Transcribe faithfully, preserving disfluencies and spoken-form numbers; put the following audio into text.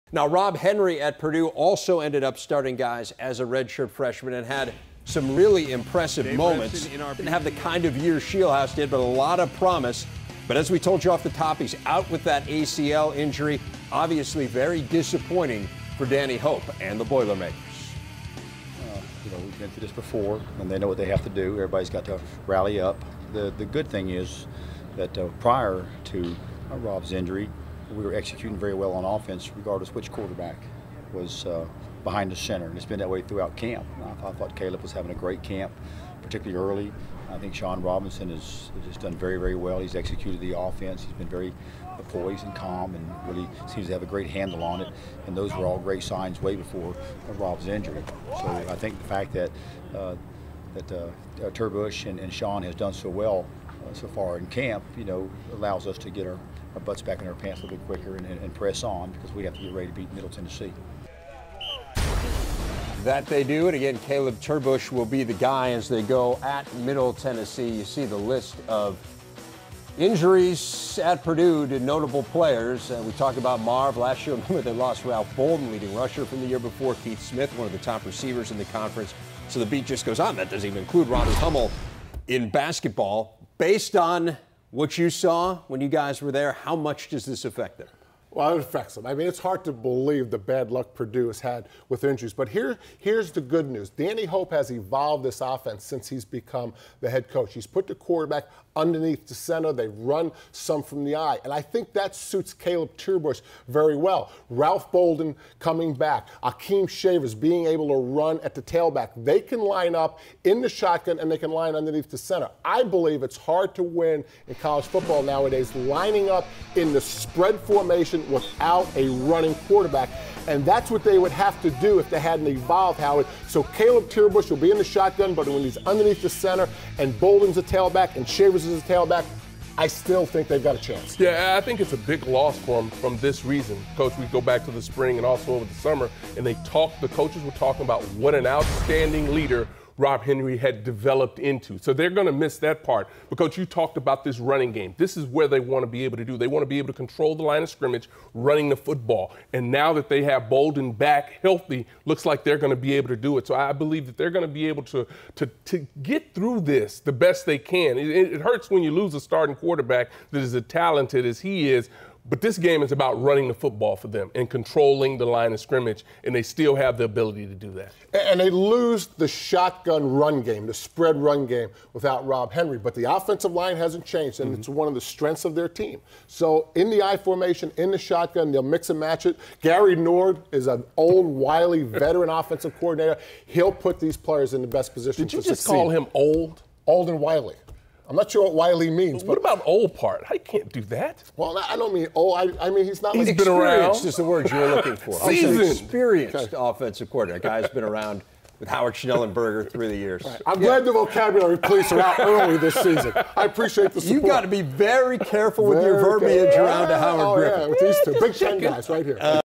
Now, Rob Henry at Purdue also ended up starting guys as a redshirt freshman and had some really impressive Dave moments. Didn't have the kind of year Shieldhouse did, but a lot of promise. But as we told you off the top, he's out with that A C L injury. Obviously very disappointing for Danny Hope and the Boilermakers. Uh, you know, we've been through this before, and they know what they have to do. Everybody's got to rally up. The, the good thing is that uh, prior to uh, Rob's injury, we were executing very well on offense, regardless which quarterback was uh, behind the center. And it's been that way throughout camp. I, I thought Caleb was having a great camp, particularly early. I think Shawn Robinson has, has just done very, very well. He's executed the offense. He's been very poised and calm and really seems to have a great handle on it. And those were all great signs way before uh, Rob's injury. So I think the fact that uh, that uh, uh, Turbush and, and Shawn has done so well uh, so far in camp, you know, allows us to get our, our butts back in our pants a little bit quicker and, and, and press on, because we have to get ready to beat Middle Tennessee. That they do, and again, Caleb Turbush will be the guy as they go at Middle Tennessee. You see the list of injuries at Purdue to notable players. Uh, we talked about Marv last year. Remember, they lost Ralph Bolden, leading rusher from the year before, Keith Smith, one of the top receivers in the conference. So the beat just goes on. That doesn't even include Ronnie Hummel in basketball. Based on what you saw when you guys were there, how much does this affect them? Well, it affects them. I mean, it's hard to believe the bad luck Purdue has had with injuries. But here, here's the good news. Danny Hope has evolved this offense since he's become the head coach. He's put the quarterback underneath the center. They run some from the eye. And I think that suits Caleb Turbush very well. Ralph Bolden coming back. Akeem Shavers being able to run at the tailback. They can line up in the shotgun and they can line underneath the center. I believe it's hard to win in college football nowadays lining up in the spread formation without a running quarterback. And that's what they would have to do if they hadn't evolved, Howard. So Caleb Turbush will be in the shotgun, but when he's underneath the center and Bolden's a tailback and Shavers is a tailback, I still think they've got a chance. Yeah, I think it's a big loss for them from this reason. Coach, we go back to the spring and also over the summer, and they talked, the coaches were talking about what an outstanding leader Rob Henry had developed into. So they're going to miss that part, because you talked about this running game. This is where they want to be able to do. They want to be able to control the line of scrimmage running the football. And now that they have Bolden back healthy, looks like they're going to be able to do it. So I believe that they're going to be able to, to, to get through this the best they can. It, it hurts when you lose a starting quarterback that is as talented as he is. But this game is about running the football for them and controlling the line of scrimmage, and they still have the ability to do that. And they lose the shotgun run game, the spread run game, without Rob Henry. But the offensive line hasn't changed, and mm-hmm. it's one of the strengths of their team. So in the I formation, in the shotgun, they'll mix and match it. Gary Nord is an old, wily, veteran offensive coordinator. He'll put these players in the best position to succeed. Did you just call him old? Old and wily. I'm not sure what wily means. What but about old part? I can't do that. Well, I don't mean old. I, I mean, he's not he's like been experienced. around. Is the word you were looking for. Seasoned. Experienced okay. offensive coordinator. A guy's been around with Howard Schnellenberger through the years. Right. I'm yeah. glad the vocabulary police are out early this season. I appreciate the support. You've got to be very careful with very your verbiage careful. around to Howard oh, Griffin. Yeah, with these two. Big Ten guys right here. Uh,